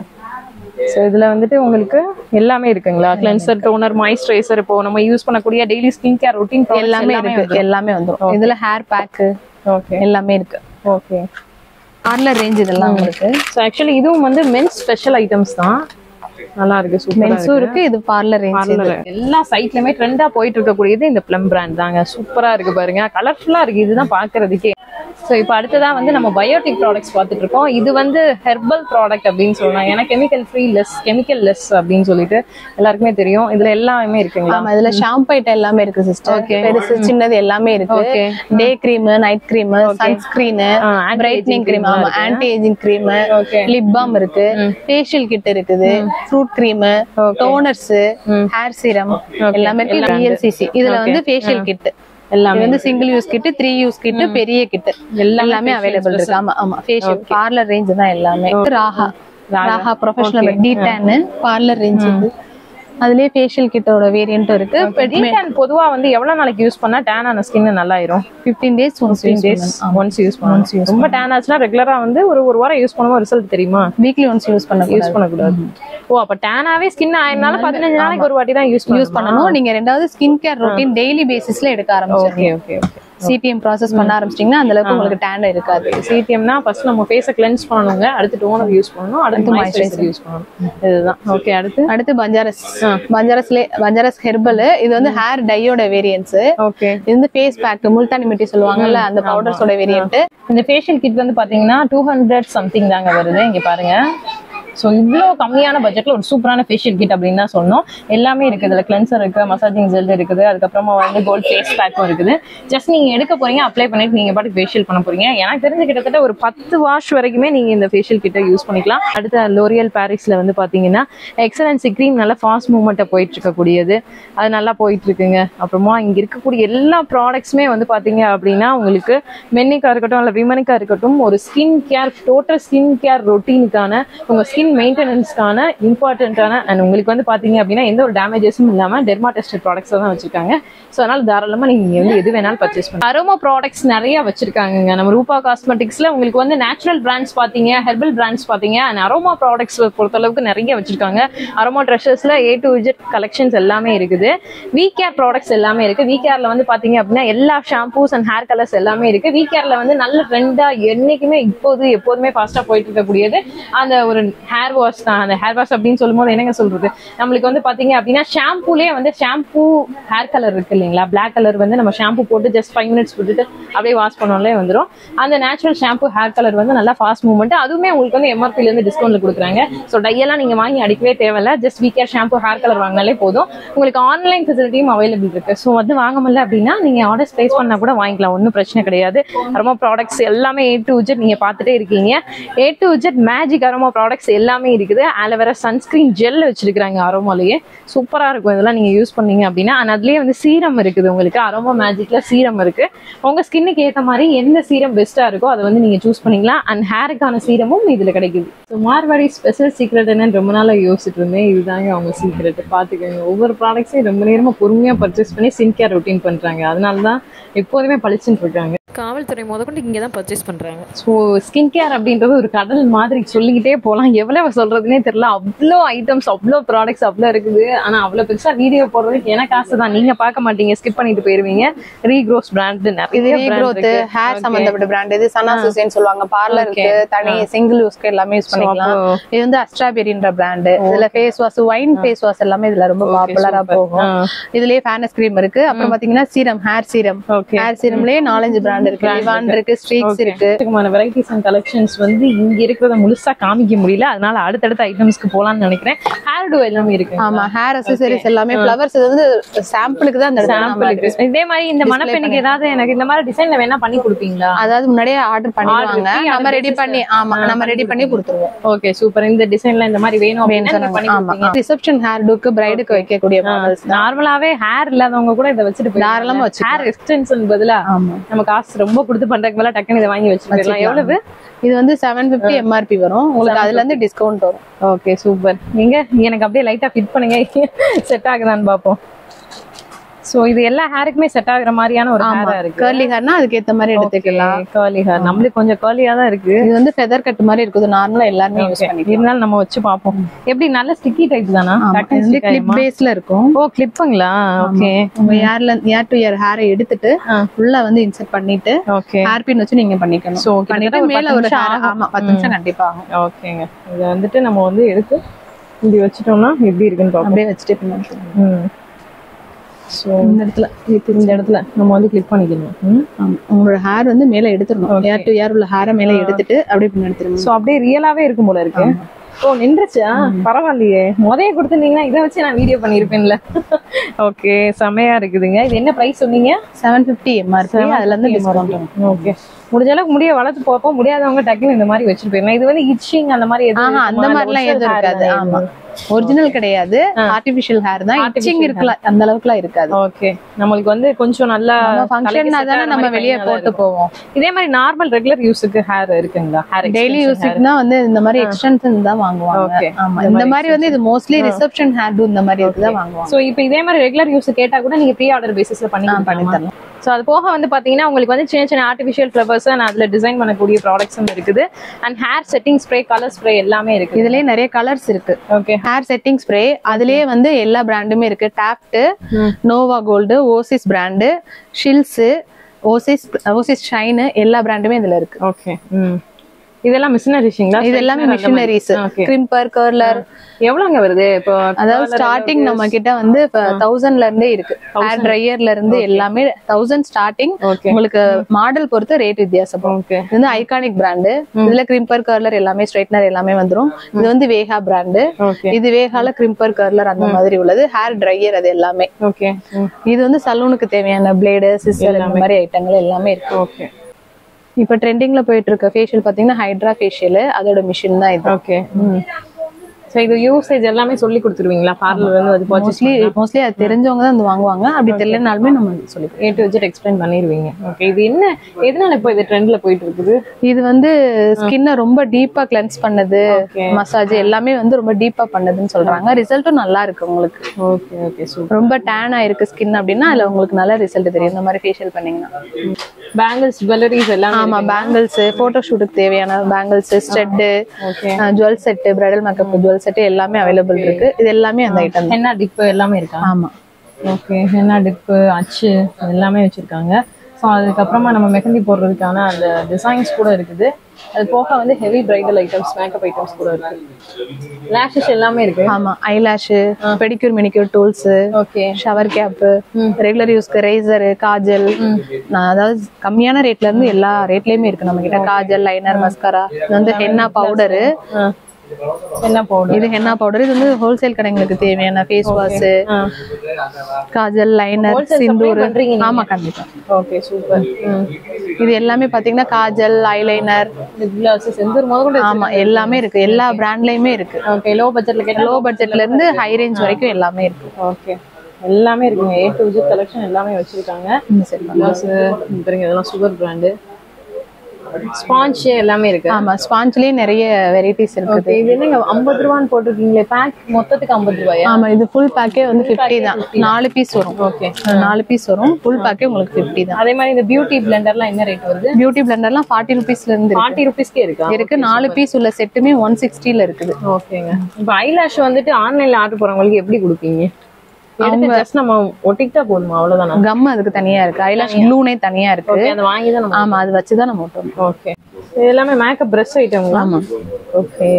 சோ இதுல வந்துட்டு உங்களுக்கு எல்லாமே இருக்குங்களா? கிளென்சர், டோனர், மாய்ஸ்சரைசர், இப்போ நம்ம யூஸ் பண்ணக்கூடிய டெய்லி ஸ்கின் கேர் ரொட்டீன் எல்லாமே இருக்கு. எல்லாமே வந்துரும். இதுல ஹேர் பேக் எல்லாமே இருக்கு. ஓகே, பார்லர் ரேஞ்ச் இதெல்லாம் இருக்கு. சோ ஆக்சுவலி இதுவும் வந்து மென்ஸ் ஸ்பெஷல் ஐட்டம்ஸ் தான். நல்லா இருக்கு, சூப்பரா மென்ஸும் இருக்கு. இது பார்லர் ரேஞ்ச். எல்லா சைட்லயுமே ட்ரெண்டா போயிட்டு இருக்கக்கூடியது இந்த ப்ளம் பிராண்ட் தாங்க. சூப்பரா இருக்கு பாருங்க, கலர்ஃபுல்லா இருக்கு. இதுதான் பாக்குறதுக்கே. ஸோ இப்போ அடுத்ததான் வந்து நம்ம பயோட்டிக் ப்ராடக்ட்ஸ் பார்த்துட்டு இருக்கோம். இது வந்து ஹெர்பல் ப்ராடக்ட் அப்படின்னு சொல்லலாம். ஏன்னா chemical free less, chemical less அப்படின்னு சொல்லிட்டு எல்லாருக்குமே தெரியும். இதுல எல்லாமே இருக்குங்களா? ஆமா, இதுல ஷாம்பு ஐட்டம் எல்லாமே இருக்கு சிஸ்டர். பெருசு சின்னது எல்லாமே இருக்கு. Day cream, night cream, sunscreen, brightening cream, ஆமா, anti ageing cream, lip balm இருக்கு, ஃபேஷியல் கிட் இருக்குது, fruit cream, toners, hair serum எல்லாமே இருக்கு. விஎல்சிசி இதுல வந்து ஃபேஷியல் கிட் எல்லாமே வந்து single use kit, three use kit, பெரிய கிட் எல்லாமே அவைலபிள் இருக்கு. ஆமா ஆமா, ஃபேஷியல் பார்லர் ரேஞ்ச் தான் எல்லாமே. Raaga Raaga professional D tan parlour range இது. அதுலயே ஃபேஷியல் கிட்டோட வேரியன்ட் இருக்கு. டி டேன் பொதுவா வந்து எவ்வளவு நாளைக்கு யூஸ் பண்ணா டேன் ஆன ஸ்கின் நல்லா ஆயிரும்? Fifteen days once use days once use பண்ணணும். ரொம்ப டேன் ஆச்சுனா ரெகுலரா வந்து ஒரு ஒரு வாரம் யூஸ் பண்ணும்போது ரிசல்ட் தெரியுமா? வீக்லி ஒன்ஸ் யூஸ் பண்ண யூஸ் பண்ண கூடாது. ஓ, அப்ப டேனாவே ஸ்கின் ஆயினால பதினஞ்சு நாளைக்கு ஒரு வாட்டி தான் யூஸ் யூஸ் பண்ணனும். நீங்க ரெண்டாவது ஸ்கின் கேர் ரொட்டீன் டெய்லி பேசிஸ்ல எடுக்க ஆரம்பிச்சீங்க. Okay okay okay. CTM process பண்ண ஆரம்பிச்சிட்டீங்கன்னா அந்த அளவுக்கு உங்களுக்கு டேன் இருக்காது. சிடிஎம்னா ஃபர்ஸ்ட் நம்ம ஃபேஸை கிளென்ஸ் பண்ணணுங்க, அடுத்து டோனர் யூஸ் பண்ணணும், அடுத்து மாய்ஸ்சரைசர் யூஸ் பண்ணணும். இதுதான். ஓகே, அடுத்து அடுத்து பஞ்சாரஸ். பஞ்சாரஸ்ல பஞ்சாரஸ் ஹெர்பல். இது வந்து ஹேர் டையோட வேரியன்ஸ். ஓகே, இது வந்து ஃபேஸ் பேக் முல்தானி மிட்டி சொல்லுவாங்கல்ல அந்த பவுடர்ஸோட வேரியன்ட். இந்த ஃபேஷியல் கிட் வந்து பாத்தீங்கன்னா டூ ஹண்ட்ரட் சம்திங் தாங்க வருது. இங்க பாருங்க. ஸோ இவ்வளோ கம்மியான பட்ஜெட்ல ஒரு சூப்பரான ஃபேஷியல் கிட் அப்படின்னு தான் சொன்னோம். எல்லாமே இருக்குது. இதில் கிளென்சர் இருக்கு, மசாஜிங் ஜெல் இருக்குது, அதுக்கப்புறமா வந்து கோல்ட் ஃபேஸ் பேக்கும் இருக்குது. ஜஸ்ட் நீங்க எடுக்க போறீங்க, அப்ளை பண்ணிட்டு நீங்க பாட்டு ஃபேஷியல் பண்ண போறீங்க. எனக்கு தெரிஞ்ச கிட்டத்தட்ட ஒரு பத்து வாஷ் வரைக்குமே நீங்க இந்த ஃபேஷியல் கிட்ட யூஸ் பண்ணிக்கலாம். அடுத்த லோரியல் பாரிஸ்ல வந்து பாத்தீங்கன்னா எக்ஸலன்சி கிரீம் நல்லா ஃபாஸ்ட் மூவ்மெண்ட்டை போயிட்டு இருக்கக்கூடியது, அது நல்லா போயிட்டு இருக்குங்க. அப்புறமா இங்க இருக்கக்கூடிய எல்லா ப்ராடக்ட்ஸுமே வந்து பாத்தீங்க அப்படின்னா உங்களுக்கு மென்னிக்கா இருக்கட்டும் இல்லை விமனிக்கா இருக்கட்டும் ஒரு skin care total skin care ரொட்டீனுக்கான உங்க ஸ்கின் மெயின்டெனன்ஸ்க்கான இம்பார்ட்டன்டான அண்ட் உங்களுக்கு வந்து பாத்தீங்க அப்படின்னா எந்த ஒரு டேமேஜஸும் இல்லாம டெர்மா டெஸ்டட் ப்ராடக்ட்ஸ் தான் வச்சிருக்காங்க. ஸோ அதனால தாராளமா நீங்க வந்து எது வேணாலும் பர்ச்சேஸ் பண்ணலாம். அரோமா ப்ராடக்ட்ஸ் நிறைய வச்சிருக்காங்க நம்ம ரூபா காஸ்மெட்டிக்ஸ்ல. உங்களுக்கு வந்து நேச்சுரல் பிராண்ட்ஸ் பாத்தீங்க, ஹெர்பல் பிராண்ட்ஸ் பாத்தீங்க, அண்ட் அரோமா ப்ராடக்ட்ஸ் பொறுத்த அளவுக்கு நிறைய வச்சிருக்காங்க. அரோமா ட்ரெஷர்ஸ்ல ஏ டு இஜெட் கலெக்ஷன்ஸ் எல்லாமே இருக்குது. வி கேர் ப்ராடக்ட்ஸ் எல்லாமே இருக்கு. வி கேர்ல வந்து பாத்தீங்க அப்படின்னா எல்லா ஷாம்பூஸ் அண்ட் ஹேர் கலர்ஸ் எல்லாமே இருக்கு. வி கேர்ல வந்து நல்ல ட்ரெண்டா என்னைக்குமே இப்போது எப்போதுமே ஃபாஸ்டா போயிட்டு இருக்கக்கூடியது அந்த ஒரு ஹேர் வாஷ் தான். அந்த ஹேர் வாஷ் அப்படின்னு சொல்லும் போது என்னங்க சொல்றது, நம்மளுக்கு வந்து பாத்தீங்க அப்படின்னா ஷாம்பூலேயே வந்து ஷாம்பூ ஹேர் கலர் இருக்கு இல்லைங்களா, பிளாக் கலர் வந்து நம்ம ஷாம்பூ போட்டு ஜஸ்ட் ஃபைவ் மினிட்ஸ் போட்டுட்டு அப்படியே வாஷ் பண்ணோம்லே வந்துடும். அந்த நேச்சுரல் ஷாம்பூ ஹேர் கலர் வந்து நல்லா ஃபாஸ்ட் மூவ்மெண்ட். அதுவுமே உங்களுக்கு வந்து எம்ஆர்பில இருந்து டிஸ்கவுண்ட்ல கொடுக்குறாங்க. ஸோ டையெல்லாம் நீங்க வாங்கி அடிக்கவே தேவையில்ல. Just V care shampoo hair colour வாங்கினாலே போதும். உங்களுக்கு ஆன்லைன் ஃபெசிலிட்டியும் அவைலபிள் இருக்கு. ஸோ வந்து வாங்க முடியல அப்படின்னா நீங்க ஆர்டர் பிளேஸ் பண்ணா கூட வாங்கிக்கலாம், ஒன்றும் பிரச்சனை கிடையாது. அரோமா ப்ராடக்ட்ஸ் எல்லாமே ஏ டு இஜெட் நீங்க பார்த்துட்டே இருக்கீங்க. A to Z magic aroma products எல்லாமே இருக்குது. ஆலோவேரா சன்ஸ்கிரீன் ஜெல் வச்சிருக்காங்க அரோமாலேயே, சூப்பரா இருக்கும். இதெல்லாம் நீங்க யூஸ் பண்ணீங்க அப்படின்னா. அண்ட் அதுலயே வந்து சீரம் இருக்குது உங்களுக்கு. அரோமா மேஜிக்ல சீரம் இருக்கு. உங்க ஸ்கின்னுக்கு ஏற்ற மாதிரி எந்த சீரம் பெஸ்டா இருக்கோ அதை வந்து நீங்க சூஸ் பண்ணிக்கலாம். அண்ட் ஹேருக்கான சீரமும் இதுல கிடைக்குது. ஸோ மார்வாடி ஸ்பெஷல் சீக்ரெட் என்னன்னு ரொம்ப நாளா யோசிச்சுட்டு இருந்தேன். இதுதாங்க அவங்க சீக்ரெட். பாத்துக்கோங்க, ஒவ்வொரு ப்ராடக்ட்ஸையும் ரொம்ப நேரமா பொறுமையா பர்ச்சேஸ் பண்ணி ஸ்கின் கேர் ரொட்டீன் பண்றாங்க. அதனாலதான் எப்போதுமே பழிச்சுட்டு இருக்காங்க. காவல்துறை முதற்கொண்டு இங்கே தான் பர்ச்சேஸ் பண்ணுறாங்க. ஸோ ஸ்கின் கேர் அப்படின்றது ஒரு கடல் மாதிரி சொல்லிக்கிட்டே போகலாம். எவ்வளவு சொல்றதுனே தெரியல. அவ்வளோ ஐட்டம்ஸ், அவ்வளோ ப்ராடக்ட்ஸ் அவ்வளோ இருக்குது. ஆனால் அவ்வளோ பெருசாக வீடியோ போடுறதுக்கு எனக்கு ஆசை தான். நீங்க பார்க்க மாட்டீங்க, ஸ்கிப் பண்ணிட்டு போயிருவீங்க. ரீக்ரோஸ் பிராண்ட் நிறைய ரீக்ரோத் ஹேர் சம்பந்தப்பட்ட பிராண்ட். இது சனா சுசேன் சொல்லுவாங்க. பார்லருக்கு தனி சிங்கிள் யூஸ்க்கு எல்லாமே யூஸ் பண்ணிக்கலாம். இது வந்து அஸ்ட்ராபெரின்ற பிராண்ட். இதுல face wash, wine face wash எல்லாமே இதுல ரொம்ப பாப்புலரா போகும். இதுலயே ஃபேனஸ் கிரீம் இருக்கு. அப்புறம் பாத்தீங்கன்னா சீரம், ஹேர் சீரம். ஹேர் சீரம்லயே நாலஞ்சு பிராண்ட் இருக்கு. லிவான் இருக்கு, ஸ்ட்ரீக்ஸ் இருக்கு. வெரைட்டிஸ் அண்ட் கலெக்ஷன்ஸ் வந்து இங்க இருக்கிறத முழுசா காமிக்க முடியல. அதனால அடுத்தடுத்த ஐட்டம்ஸ்க்கு போலாம்னு நினைக்கிறேன். ஹேர் டூ எல்லாமே இருக்கு. ஆமா, ஹேர் அக்சசரிஸ் எல்லாமே ஃப்ளவர்ஸ். இது வந்து சாம்பிளுக்கு தான். அந்த சாம்பிளுக்கு இதே மாதிரி இந்த மணப்பெண்ணுக்கு ஏதாவது எனக்கு இந்த மாதிரி டிசைன்ல வேணா பண்ணி கொடுப்பீங்களா? அதாவது முன்னாடியே ஆர்டர் பண்ணிடுவாங்க, நம்ம ரெடி பண்ணி. ஆமா, நம்ம ரெடி பண்ணி கொடுத்துருவோம். Okay, super. இந்த டிசைன்ல இந்த மாதிரி வேணும் அப்படின்னு பண்ணி கொடுப்பீங்க. ரிசப்ஷன் ஹேர் டூக்கு, பிரைடுக்கு வைக்கக்கூடிய மாடல்ஸ். நார்மலாவே ஹேர் இல்லாதவங்க கூட இதை வச்சுட்டு தாராளமா வச்சு ஹேர் எக்ஸ்டென்ஷன் பதிலா நம்ம காசு ரொம்ப கொடுத்து பண்றதுக்கு மேல டக்குனு இதை வாங்கி வச்சுக்கலாம். எவ்வளவு? இது வந்து செவன் பிப்டி எம்ஆர்பி வரும் உங்களுக்கு. அதுல இருந்து டிஸ்கவுண்ட் வரும். Okay, super. நீங்க எனக்கு அப்படியே லைட்டா ஃபிட் பண்ணுங்க, செட் ஆகுதான்னு பாப்போம். சோ இது எல்லா ஹேருக்குமே செட் ஆகுற மாதிரியான ஒரு ஹேரா இருக்கு. கர்லி ஹேர்னா அதுக்கு ஏத்த மாதிரி எடுத்துக்கலாம். கர்லி ஹேர் நம்மளுக்கு கொஞ்சம் கர்லியா தான் இருக்கு. இது வந்து ஃபெதர் கட் மாதிரி இருக்குது. நார்மலா எல்லாரும் யூஸ் பண்ணிக்கலாம். இருந்தாலும் நம்ம வச்சு பாப்போம். எப்படி நல்ல ஸ்டிக்கி டைப் தானா? இது கிளிப் பேஸ்ல இருக்கும். ஓ, கிளிப்புங்களா? ஓகே. உங்க ஹேர்ல இயர் டு இயர் ஹேரை எடுத்துட்டு உள்ள வந்து இன்சர்ட் பண்ணிட்டு ஹேர் பின் வச்சு நீங்க பண்ணிக்கணும். சோ பண்ணிட்டு மேல ஒரு ஹேர். ஆமா, பத்து நிமிஷம் கண்டிப்பா ஆகும். ஓகேங்க. இத வந்துட்டு நம்ம வந்து எடுத்து இப்படி வச்சிட்டோம்னா எப்படி இருக்குன்னு பாப்போம். அப்படியே வச்சிட்டு பின்னாடி சோ இந்த இடத்துல இந்த இடத்துல நம்ம வந்து கிளிக் பண்ணிக்கணும். உங்களோட ஹேர் வந்து மேல எடுத்துடணும். ஹேர் டு ஹேர் உள்ள ஹேரை மேல எடுத்துட்டு அப்படியே பின்னாடி எடுத்துருங்க. சோ அப்படியே ரியலாவே இருக்கும் போல இருக்கு. ஓ, நின்றுச்சா? பரவாயில்லையே. முதைய கொடுத்துருந்தீங்கன்னா இதை வச்சு நான் வீடியோ பண்ணிருப்பேன்ல. ஓகே, செமையா இருக்குதுங்க. இது என்ன பிரைஸ் சொன்னீங்க? Seven fifty MRP. அதுல இருந்து டிஸ்கவுண்ட். ஓகே, முடிஞ்ச அளவுக்கு முடிய வளர்த்து போப்போம். முடியாதவங்க டக்குன்னு இந்த மாதிரி வச்சுட்டு போயிருந்தேன். இது வந்து இச்சிங் அந்த மாதிரி எதுவும் அந்த மாதிரி எல்லாம் எதுவும் இருக்காது. ஆமா, ஒரிஜினல் கிடையாது, ஆர்டிபிஷியல் ஹேர் தான். இச்சிங் இருக்கலாம், அந்த அளவுக்குலாம் இருக்காது. ஓகே, நம்மளுக்கு வந்து கொஞ்சம் நல்லா ஃபங்க்ஷன்னா தானே நம்ம வெளியே போட்டு போவோம். இதே மாதிரி நார்மல் ரெகுலர் யூஸுக்கு ஹேர் இருக்குங்களா? ஹேர் டெய்லி யூஸுக்குனா வந்து இந்த மாதிரி எக்ஸ்டென்ஷன் தான் வாங்குவாங்க. ஆமா, இந்த மாதிரி வந்து இது மோஸ்ட்லி ரிசப்ஷன் ஹேர் டூ இந்த மாதிரி இருக்கு தான் வாங்குவாங்க. சோ இப்போ இதே மாதிரி ரெகுலர் யூஸ் கேட்டா கூட நீங்க ப்ரீ ஆர்டர் பேசிஸ்ல பண்ணி பண்ணி தரலாம். சோ அது போக வந்து பாத்தீங்கன்னா உங்களுக்கு வந்து சின்ன சின்ன ஆர்டிபிஷியல் ஃப்ளவர்ஸ் அண்ட் அதுல டிசைன் பண்ணக்கூடிய ப்ராடக்ட்ஸும் இருக்குது. And hair setting spray, colour spray எல்லாமே இருக்கு. இதுலயே நிறைய கலர்ஸ் இருக்கு. ஓகே, ஹேர் செட்டிங் ஸ்ப்ரே அதுலயே வந்து எல்லா பிராண்டுமே இருக்கு. Taft, Nova Gold, Oasis brand, ஷில்ஸ், ஓசிஸ் ஓசிஸ் ஷைன் எல்லா பிராண்டுமே இதுல இருக்கு. ஓகே. ம். இதெல்லாம் மிஷினரிஸ்ங்களா? இது எல்லாமே மிஷினரிஸ். கிரிம்பர், கர்லர் எவ்வளவுங்க வருது இப்போ? அதாவது ஸ்டார்டிங் நம்ம கிட்ட வந்து தௌசண்ட்ல இருந்தே இருக்கு. ஹேர் ட்ரையர்ல இருந்து எல்லாமே தௌசண்ட் ஸ்டார்டிங். உங்களுக்கு மாடல் பொறுத்து ரேட் வித்தியாசப்படும். இது வந்து ஐகானிக் பிராண்டு. இதுல கிரிம்பர், கர்லர் எல்லாமே ஸ்ட்ரைட்னர் எல்லாமே வந்துரும். இது வந்து வேகா பிராண்டு. இது வேகால கிரிம்பர், கர்லர் அந்த மாதிரி உள்ளது. ஹேர் ட்ரையர் அது எல்லாமே. ஓகே. இது வந்து சலூனுக்கு தேவையான பிளேடு, சிசர் இந்த மாதிரி ஐட்டங்கள் எல்லாமே இருக்கு. ஓகே. இப்ப ட்ரெண்டிங்ல போயிட்டு இருக்க ஃபேஷியல் பாத்தீங்கன்னா ஹைட்ரா ஃபேஷியல், அதோட மிஷின் தான் இது. ஓகே. சோ இது யூசேஜ் எல்லாமே சொல்லி கொடுத்துருவீங்களா? பார்லர் வந்து அது மோஸ்ட்லி மோஸ்ட்லி அது தெரிஞ்சவங்க தான் வந்து வாங்குவாங்க. அப்படி தெரியலனாலுமே நம்ம சொல்லி ஏ டு ஜெட் எக்ஸ்பிளைன் பண்ணிடுவீங்க. ஓகே. இது என்ன எதனால இப்போ இது ட்ரெண்ட்ல போயிட்டு இருக்குது? இது வந்து ஸ்கின்னை ரொம்ப டீப்பா கிளென்ஸ் பண்ணது, மசாஜ் எல்லாமே வந்து ரொம்ப டீப்பா பண்ணதுன்னு சொல்றாங்க. ரிசல்ட்டும் நல்லா இருக்கு உங்களுக்கு. ஓகே. ஓகே. சூப்பர். ரொம்ப டேன் ஆயிருக்கு ஸ்கின் அப்படின்னா அதுல உங்களுக்கு நல்ல ரிசல்ட் தெரியும் இந்த மாதிரி ஃபேஷியல் பண்ணீங்கன்னா. பேங்கிள்ஸ், ஜுவல்லரிஸ் எல்லாம். ஆமா, பேங்கிள்ஸ், போட்டோ ஷூட்டுக்கு தேவையான bangles, stud, jewel set, bridal makeup jewel set எல்லாமே அவைலபிள் இருக்கு. இது எல்லாமே அந்த ஐட்டம். ஹென்னா டிப் எல்லாமே இருக்கா? ஆமா. ஓகே. ஹென்னா டிப், அச்சு எல்லாமே வச்சிருக்காங்க. ஸோ அதுக்கப்புறமா நம்ம மெஹந்தி போடுறதுக்கான அந்த டிசைன்ஸ் கூட இருக்குது. அது போக வந்து heavy bridal items, makeup items கூட இருக்கு. லேஷஸ் எல்லாமே இருக்கு. ஆமா, eyelash, pedicure, manicure tools, okay, shower cap, regular யூஸ்க்கு ரேசர், காஜல், அதாவது கம்மியான ரேட்ல இருந்து எல்லா ரேட்லயுமே இருக்கு நம்ம கிட்ட. Kajal, liner, mascara. இது வந்து ஹென்னா பவுடரு. Henna powder. இது ஹென்னா பவுடர். இது வந்து ஹோல்சேல் கடைங்களுக்கு தேவையான face wash, kajal, liner, sindoor. ஆமா, கண்டிப்பா. ஓகே. சூப்பர். இது எல்லாமே பாத்தீங்கன்னா kajal, eyeliner, lip gloss, sindoor முதல்ல. ஆமா, எல்லாமே இருக்கு. எல்லா பிராண்ட்லயுமே இருக்கு. ஓகே. லோ பட்ஜெட்ல கேட்டா லோ பட்ஜெட்ல இருந்து ஹை ரேஞ்ச் வரைக்கும் எல்லாமே இருக்கு. ஓகே. எல்லாமே இருக்குங்க. ஏ டு ஜெட் கலெக்ஷன் எல்லாமே வச்சிருக்காங்க. கிளாஸ் பாருங்க, இதெல்லாம் சூப்பர் பிராண்ட். ஸ்பாஞ்ச் எல்லாமே இருக்கு. ஆமா, ஸ்பாஞ்ச்லயே நிறைய வெரைட்டிஸ் இருக்கு. இது என்னங்க ஐம்பது ரூபான்னு போட்டிருக்கீங்களே? பேக் மொத்தத்துக்கு ஐம்பது ரூபாயா? ஆமா, இது ஃபுல் பேக்கே வந்து ஃபிஃப்டி தான். நாலு பீஸ் வரும். ஓகே. நாலு பீஸ் வரும். ஃபுல் பேக்கே உங்களுக்கு ஃபிஃப்டி தான். அதே மாதிரி இந்த பியூட்டி பிளெண்டர்லாம் என்ன ரேட் வருது? பியூட்டி பிளெண்டர்லாம் ஃபார்ட்டி ருபீஸ்ல இருந்து ஃபார்ட்டி ருபீஸ்க்கே இருக்கா? இருக்கு. நாலு பீஸ் உள்ள செட்டுமே ஒன் சிக்ஸ்டில இருக்குது. ஓகேங்க. இப்போ ஐலாஷ் வந்துட்டு ஆன்லைன்ல ஆர்டர் போறவங்களுக்கு எப்படி கொடுப்பீங்க? எடுத்து ஜஸ்ட் நம்ம ஒட்டிட்டா போதுமா? அவ்வளவுதானா? கம் அதுக்கு தனியா இருக்கு. ஐலாஷ் க்ளூனே தனியா இருக்கு. அத வாங்கி தான் நம்ம. ஆமா, அது வச்சு தான் நம்ம ஒட்டணும். ஓகே. இது எல்லாமே மேக்கப் பிரஷ் ஐட்டம்ங்களா? ஆமா. ஓகே.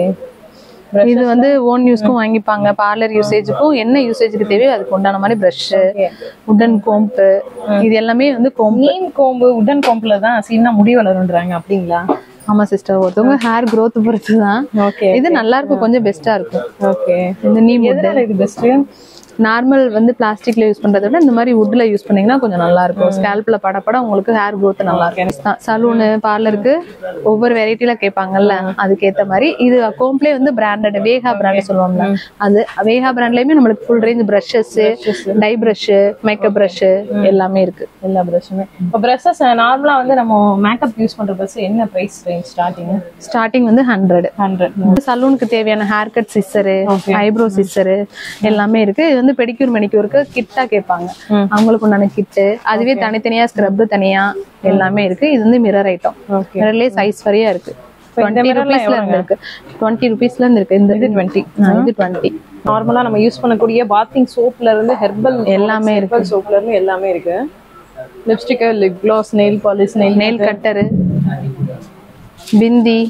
இது வந்து ஓன் யூஸ்க்கும் வாங்கிப்பாங்க, பார்லர் யூசேஜுக்கும் என்ன யூசேஜுக்கு தேவையோ அதுக்கு உண்டான மாதிரி பிரஷ், உடன் கோம்பு, இது எல்லாமே வந்து கோம்பு. நீம் கோம்பு, உடன் கோம்புல தான் சீனா முடி வளரும்ன்றாங்க. அப்படிங்களா? ஆமா சிஸ்டர், ஒருத்தவங்க ஹேர் growth பொறுத்து தான். ஓகே. இது நல்லா இருக்கும், கொஞ்சம் பெஸ்டா இருக்கும். ஓகே. இந்த நீம் எதனால இது பெஸ்ட்? நார்மல் வந்து பிளாஸ்டிக்ல யூஸ் பண்றதை விட இந்த மாதிரி வுட்ல யூஸ் பண்ணீங்கன்னா கொஞ்சம் நல்லா இருக்கும். ஸ்கேல்ப்ல படப்பட உங்களுக்கு ஹேர் growth நல்லா இருக்கும். சலூனு, பார்லருக்கு ஒவ்வொரு வெரைட்டில கேட்பாங்கல்ல, அதுக்கேற்ற மாதிரி இது கோம்ப்ளே வந்து பிராண்டட் வேகா பிராண்ட் சொல்லுவாங்க. அது வேகா பிராண்ட்லயுமே நம்மளுக்கு full range brushes, dye brush, makeup brush எல்லாமே இருக்கு. எல்லா பிரஷுமே. இப்போ பிரஷஸ் நார்மலா வந்து நம்ம மேக்கப் யூஸ் பண்ற பிரஷ் என்ன பிரைஸ் ரேஞ்ச் ஸ்டார்டிங்? ஸ்டார்டிங் வந்து ஹண்ட்ரட் ஹண்ட்ரட். சலூனுக்கு தேவையான hair cut scissor, eyebrow scissor எல்லாமே இருக்கு. இது வந்து பெடிக்யூர், மெனிக்யூருக்கு கிட்டா கேட்பாங்க, அவங்களுக்கு உண்டான கிட்டு. அதுவே தனித்தனியா ஸ்க்ரப் தனியா எல்லாமே இருக்கு. இது வந்து மிரர் ஐட்டம். மிரர்லயே சைஸ் வரையா இருக்கு. டுவெண்ட்டி ருபீஸ்ல இருந்து இருக்கு. டுவெண்ட்டி ருபீஸ்ல இருந்து இருக்கு. இந்த இது டுவெண்ட்டி. இது டுவெண்ட்டி. நார்மலா நம்ம யூஸ் பண்ணக்கூடிய பாத்திங் சோப்ல இருந்து ஹெர்பல் எல்லாமே இருக்கு. சோப்ல இருந்து எல்லாமே இருக்கு. Lipstick, lip gloss, nail polish, nail nail cutter, bindi,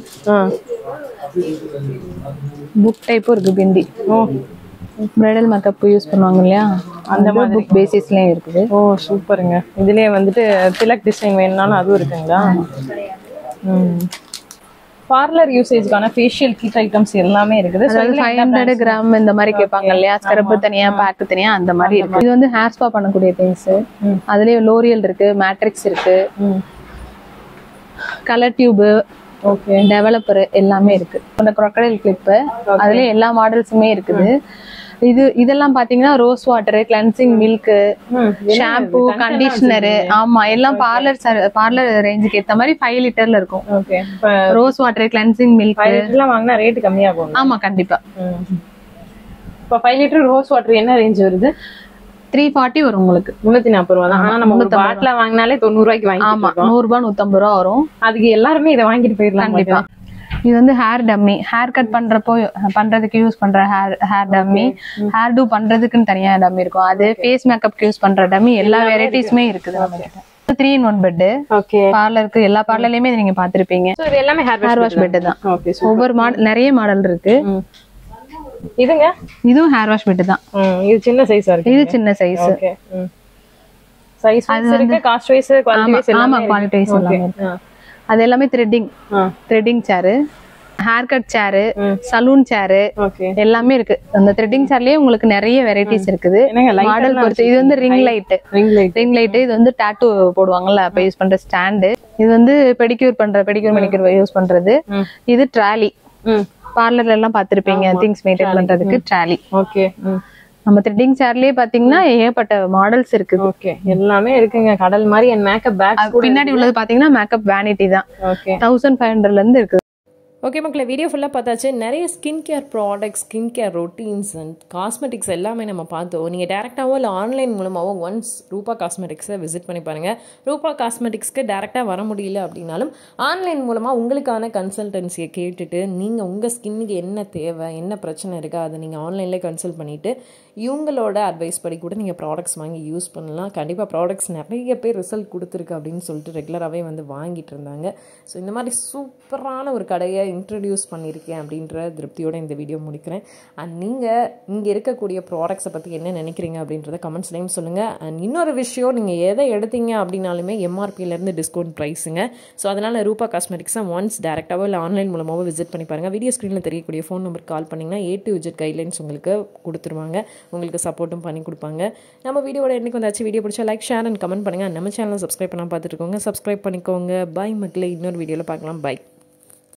book டைப்பும் இருக்கு. பிந்தி பிரைடல் மேக்கப் யூஸ் பண்ணுவாங்க இல்லையா, அந்த மாதிரி புக் பேசிஸ்லயும் இருக்குது. ஓ சூப்பருங்க. இதுலயே வந்துட்டு திலக் டிசைன் வேணும்னாலும் அதுவும் இருக்குங்களா? ம். பார்லர் யூசேஜ்க்கான ஃபேஷியல் கிட் ஐட்டம்ஸ் எல்லாமே இருக்குது. ஃபைவ் ஹண்ட்ரட் கிராம் இந்த மாதிரி கேட்பாங்க இல்லையா, ஸ்க்ரப் தனியா, பேக் தனியா, அந்த மாதிரி இருக்கு. இது வந்து ஹேர் ஸ்பா பண்ணக்கூடிய திங்ஸ். அதுலயே லோரியல் இருக்கு, மேட்ரிக்ஸ் இருக்கு, கலர் டியூப், ஓகே, டெவலப்பர் எல்லாமே இருக்கு. அந்த crocodile கிளிப், அதுலயே எல்லா மாடல்ஸுமே இருக்குது. இது இதெல்லாம் பாத்தீங்கன்னா rose water, cleansing milk, shampoo, conditioner, ஆமா எல்லாம் பார்லர் பார்லர் ரேஞ்சுக்கு ஏத்த மாதிரி ஃபைவ் லிட்டர்ல இருக்கும். Okay. Rose water, cleansing milk எல்லாம் வாங்கினா ரேட் கம்மியாகும். ஆமா கண்டிப்பா. இப்போ ஃபைவ் லிட்டர் ரோஸ் வாட்டர் என்ன ரேஞ்ச் வருது? த்ரீ ஃபார்ட்டி வரும் உங்களுக்கு. முன்னூத்தி நாற்பது ரூபா தான். ஆனா நம்ம பாட்டில வாங்கினாலே தொண்ணூறு ரூபாய்க்கு வாங்கி. ஆமா, நூறு ரூபாய் நூத்தம்பது ரூபா வரும். அதுக்கு எல்லாருமே இதை வாங்கிட்டு போயிடலாம். கண்டிப்பா. இது வந்து ஹேர் டம்மி, ஹேர் கட் பண்றப்போ பண்றதுக்கு யூஸ் பண்ற hair hair dummy, hairdo பண்றதுக்குன்னு தனியா டம்மி இருக்கும். அது ஃபேஸ் மேக்கப்க்கு யூஸ் பண்ற டம்மி, எல்லா வெரைட்டிஸுமே இருக்குது நம்ம கிட்ட. Three in one bed. Okay. பார்லருக்கு எல்லா பார்லர்லயுமே நீங்க பாத்திருப்பீங்க. சோ இது எல்லாமே ஹேர் ஹேர் வாஷ் பெட் தான். ஓகே. ஒவ்வொரு மாடல் நிறைய மாடல் இருக்கு. இதுங்க இதுவும் ஹேர் வாஷ் பெட் தான். இது சின்ன சைஸா இருக்கு. இது சின்ன சைஸ். ஓகே. சைஸ் வைஸ் இருக்கு, காஸ்ட் வைஸ், குவாலிட்டி வைஸ் எல்லாமே. ஆமா, குவாலிட்டி வைஸ் எல்லாமே. அது எல்லாமே threading threading chair, hair cut chair, salon chair எல்லாமே இருக்கு. அந்த த்ரெட்டிங் சேர்லயே உங்களுக்கு நிறைய வெரைட்டிஸ் இருக்குது. மாடல் பொறுத்து. இது வந்து ring light ring light ring light இது வந்து டாட்டூ போடுவாங்கல்ல அப்ப யூஸ் பண்ற ஸ்டாண்ட். இது வந்து பெடிக்யூர் பண்ற பெடிக்யூர் மெனிக்யூர் யூஸ் பண்றது. இது ட்ராலி, பார்லர்ல எல்லாம் பாத்திருப்பீங்க திங்ஸ் மெயின்டைன் பண்றதுக்கு ட்ராலி. ஓகே. நம்ம த்ரெட்டிங் சேர்லயே பாத்தீங்கன்னா ஏகப்பட்ட மாடல்ஸ் இருக்கு. ஓகே. எல்லாமே இருக்குங்க. கடல் மாதிரி. என் மேக்கப் பேக் பின்னாடி உள்ளது பாத்தீங்கன்னா மேக்கப் வேனிட்டி தான். ஓகே. தௌசண்ட் ஃபைவ் ஹண்ட்ரட்ல இருந்து இருக்கு. ஓகே மக்களே, வீடியோ ஃபுல்லாக பார்த்தாச்சு. நிறைய skin care products, skin care routines and cosmetics எல்லாமே நம்ம பார்த்தோம். நீங்கள் டேரெக்டாகவோ இல்லை ஆன்லைன் மூலமாகவோ ஒன்ஸ் ரூபா காஸ்மெட்டிக்ஸை விசிட் பண்ணி பாருங்கள். ரூபா காஸ்மெட்டிக்ஸ்க்கு டேரெக்டாக வர முடியல அப்படின்னாலும் ஆன்லைன் மூலமாக உங்களுக்கான கன்சல்டன்சியை கேட்டுட்டு நீங்கள் உங்கள் ஸ்கின்னுக்கு என்ன தேவை, என்ன பிரச்சனை இருக்கா அதை நீங்கள் ஆன்லைன்லேயே கன்சல்ட் பண்ணிவிட்டு இவங்களோட அட்வைஸ் படி கூட நீங்கள் ப்ராடக்ட்ஸ் வாங்கி யூஸ் பண்ணலாம். கண்டிப்பாக ப்ராடக்ட்ஸ் நிறைய பேர் ரிசல்ட் கொடுத்துருக்கு அப்படின்னு சொல்லிட்டு ரெகுலராகவே வந்து வாங்கிட்டு இருந்தாங்க. ஸோ இந்த மாதிரி சூப்பரான ஒரு கடையை இன்ட்ரடியூஸ் பண்ணியிருக்கேன் அப்படின்ற திருப்தியோட இந்த வீடியோ முடிக்கிறேன். அண்ட் நீங்கள் இங்கே இருக்கக்கூடிய ப்ராடக்ட்ஸை பற்றி என்ன நினைக்கிறீங்க அப்படின்றத கமெண்ட்ஸ்லையும் சொல்லுங்கள். அண்ட் இன்னொரு விஷயம், நீங்கள் எதை எடுத்தீங்க அப்படின்னாலுமே எம்ஆர்பியிலேருந்து டிஸ்கவுண்ட் ப்ரைஸுங்க. ஸோ அதனால் ரூபா காஸ்மெட்டிக்ஸை ஒன்ஸ் டேரெக்டாகவோ இல்லை ஆன்லைன் மூலமாகவோ விசிட் பண்ணி பாருங்கள். வீடியோ ஸ்க்ரீனில் தெரியக்கூடிய ஃபோன் நம்பருக்கு கால் பண்ணிங்கன்னா ஏ டு விஜெட் கைட்லைன்ஸ் உங்களுக்கு கொடுத்துருவாங்க. உங்களுக்கு சப்போர்ட்டும் பண்ணி கொடுப்பாங்க. நம்ம வீடியோட என்னைக்கு வந்தாச்சு. வீடியோ பிடிச்சா லைக், ஷேர் அண்ட் கமெண்ட் பண்ணுங்கள். நம்ம சேனலை சப்ஸ்கிரைப் பண்ணால் பார்த்துட்டு இருக்கோங்க, சப்ஸ்கிரைப் பண்ணிக்கோங்க. பாய் மக்களே, இன்னொரு வீடியோவில் பார்க்கலாம். பாய்.